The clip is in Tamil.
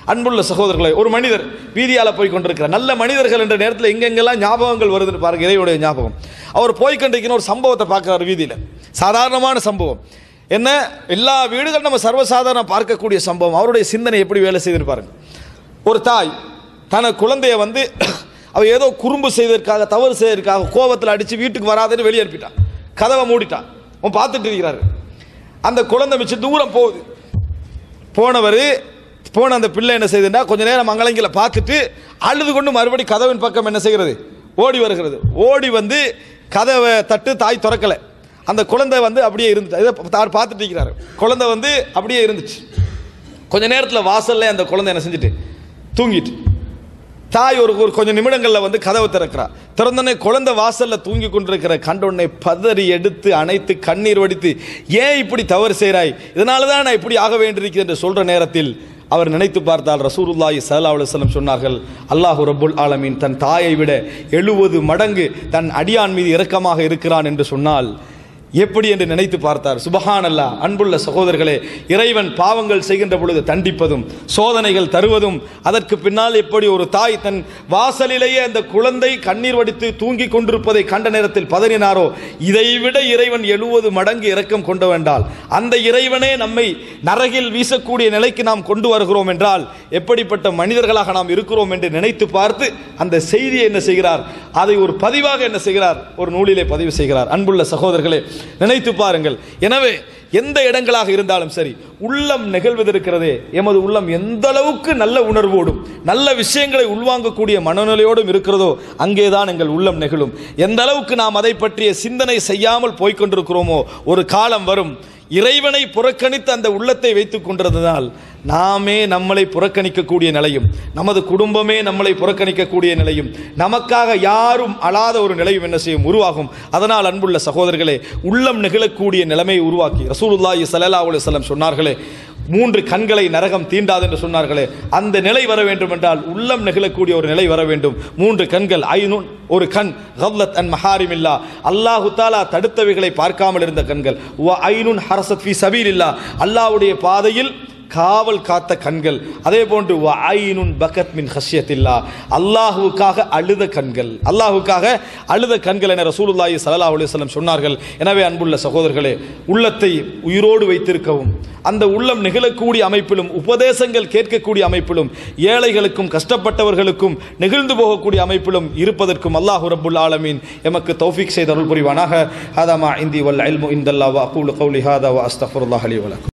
அன்புள்ள சகோதரர்களை, ஒரு மனிதர் வீதியால் போய் கொண்டிருக்கிறார். நல்ல மனிதர்கள் என்ற நேரத்தில் எங்கெங்கெல்லாம் ஞாபகங்கள் வருதுன்னு பாருங்க, இறைவனுடைய ஞாபகம். அவர் போய்கொண்டிருக்கிற ஒரு சம்பவத்தை பார்க்கிறார் வீதியில். சாதாரணமான சம்பவம் என்ன, எல்லா வீடுகளும் நம்ம சர்வசாதாரண பார்க்கக்கூடிய சம்பவம். அவருடைய சிந்தனை எப்படி வேலை செய்துன்னு பாருங்க. ஒரு தாய் தன குழந்தைய அவ ஏதோ குறும்பு செய்வதற்காக, தவறு செய்வதற்காக கோபத்தில் அடித்து வீட்டுக்கு வராதுன்னு வெளியே அனுப்பிட்டான். கதவை மூடிட்டான். அவன் பார்த்துட்டு இருக்கிறாரு. அந்த குழந்தை மிச்சம் தூரம் போகுது. போன அந்த பிள்ளை என்ன செய்யுதுன்னா, கொஞ்ச நேரம் அங்கலங்கில பார்த்துட்டு அழுது கொண்டு மறுபடி கதவின் பக்கம் என்ன செய்கிறது, ஓடி வருகிறது. ஓடி கதவை தட்டு, தாய் திறக்கலை. அந்த குழந்தை அப்படியே இருந்துச்சு. இதை பார்த்துட்டு இருக்கிறாரு. குழந்தை அப்படியே இருந்துச்சு. கொஞ்ச நேரத்தில் வாசல்ல அந்த குழந்தை என்ன செஞ்சுட்டு தூங்கிட்டு, தாய் ஒரு கொஞ்சம் நிமிடங்களில் கதவை திறக்கிறா. திறந்தோடனே குழந்தை வாசல்ல தூங்கி கொண்டிருக்கிற கண்டோடனே பதறி எடுத்து அணைத்து கண்ணீர் வடித்து, ஏன் இப்படி தவறு செய்கிறாய், இதனால தான் நான் இப்படி ஆக வேண்டியிருக்கிறேன் என்று சொல்ற நேரத்தில் அவர் நினைத்து பார்த்தால் ரசூலுல்லாஹி ஸல்லல்லாஹு அலைஹி வஸல்லம் சொன்னார்கள், அல்லாஹு ரப்புல் ஆலமீன் தன் தாயை விட 70 மடங்கு தன் அடியான் மீது இரக்கமாக இருக்கிறான் என்று சொன்னால் எப்படி என்று நினைத்து பார்த்தார். சுபஹானல்லாஹ். அன்புள்ள சகோதரர்களே, இறைவன் பாவங்கள் செய்கின்ற பொழுது தண்டிப்பதும் சோதனைகள் தருவதும், அதற்கு பின்னால் எப்படி ஒரு தாய் தன் வாசலிலேயே அந்த குழந்தை கண்ணீர் வடித்து தூங்கி கொண்டிருப்பதை கண்ட நேரத்தில் பதறினாரோ, இதைவிட இறைவன் 70 மடங்கு இரக்கம் கொண்டு வேண்டால் அந்த இறைவனே நம்மை நரகில் வீசக்கூடிய நிலைக்கு நாம் கொண்டு வருகிறோம் என்றால் எப்படிப்பட்ட மனிதர்களாக நாம் இருக்கிறோம் என்று நினைத்து பார்த்து அந்த செய்தியை என்ன செய்கிறார், அதை ஒரு பதிவாக என்ன செய்கிறார், ஒரு நூலிலே பதிவு செய்கிறார். அன்புள்ள சகோதரர்களே, நினைத்து பாருங்கள். எனவே எந்த இடங்களாக இருந்தாலும் சரி, உள்ளம் நெகிழ்வதற்கிறதே, எமது உள்ளம் எந்த அளவுக்கு நல்ல உணர்வோடும் நல்ல விஷயங்களை உள்வாங்கக்கூடிய மனநிலையோடும் இருக்கிறதோ அங்கேதான் எங்கள் உள்ளம் நெகிழும். எந்த அளவுக்கு நாம் அதை பற்றிய சிந்தனை செய்யாமல் போய்கொண்டிருக்கிறோமோ ஒரு காலம் வரும், இறைவனை புறக்கணித்து அந்த உள்ளத்தை வைத்துக் கொண்டிருந்ததால் நாமே நம்மளை புறக்கணிக்கக்கூடிய நிலையும், நமது குடும்பமே நம்மளை புறக்கணிக்கக்கூடிய நிலையும், நமக்காக யாரும் அழாத ஒரு நிலையும் என்ன செய்யும், உருவாகும். அதனால் அன்புள்ள சகோதரர்களே, உள்ளம் நெகிழக்கூடிய நிலைமையை உருவாக்கி ரசூலுல்லாஹி ஸல்லல்லாஹு அலைஹி வஸல்லம் சொன்னார்களே, 3 கண்களை நரகம் தீண்டாது என்று சொன்னார்களே, அந்த நிலை வர வேண்டும் என்றால் உள்ளம் நெகிழக்கூடிய ஒரு நிலை வர வேண்டும். 3 கண்கள், ஐனுன் ஒரு கண், கல்லத் அன் மஹாரிமில்லா அல்லாஹு தஆலா தடுத்தவைகளை பார்க்காமல் இருந்த கண்கள், வ ஐனுன் ஹரசத் ஃபீ சபீலில்லா அல்லாஹ்வுடைய பாதையில் காவல் காத்த கண்கள். அதே போன்று வ ஐனுன் பகத் மின் ஹஷ்யத்தில்லா அல்லாஹ்வுக்காக அழுத கண்கள், அல்லாஹ்வுக்காக அழுத கண்கள் என ரசூலுல்லாஹி ஸல்லல்லாஹு அலைஹி வஸல்லம் சொன்னார்கள். எனவே அன்புள்ள சகோதரர்களே, உள்ளத்தை உயிரோடு வைத்திருக்கவும், அந்த உள்ளம் நெகிழக்கூடிய அமைப்பிலும், உபதேசங்கள் கேட்கக்கூடிய அமைப்பிலும், ஏழைகளுக்கும் கஷ்டப்பட்டவர்களுக்கும் நெகிழ்ந்து போகக்கூடிய அமைப்பிலும் இருப்பதற்கும் அல்லாஹு ரப்புல் ஆலமீன் எமக்கு தௌஃபீக் செய்து அருள் புரிவானாக. ஹதா மா இந்தி வல் இல்மு இந்தல்லாஹ் வ அகூலு கௌலி ஹாதா வ அஸ்தக்ஃபிருல்லாஹ் லி வ லக்கும்.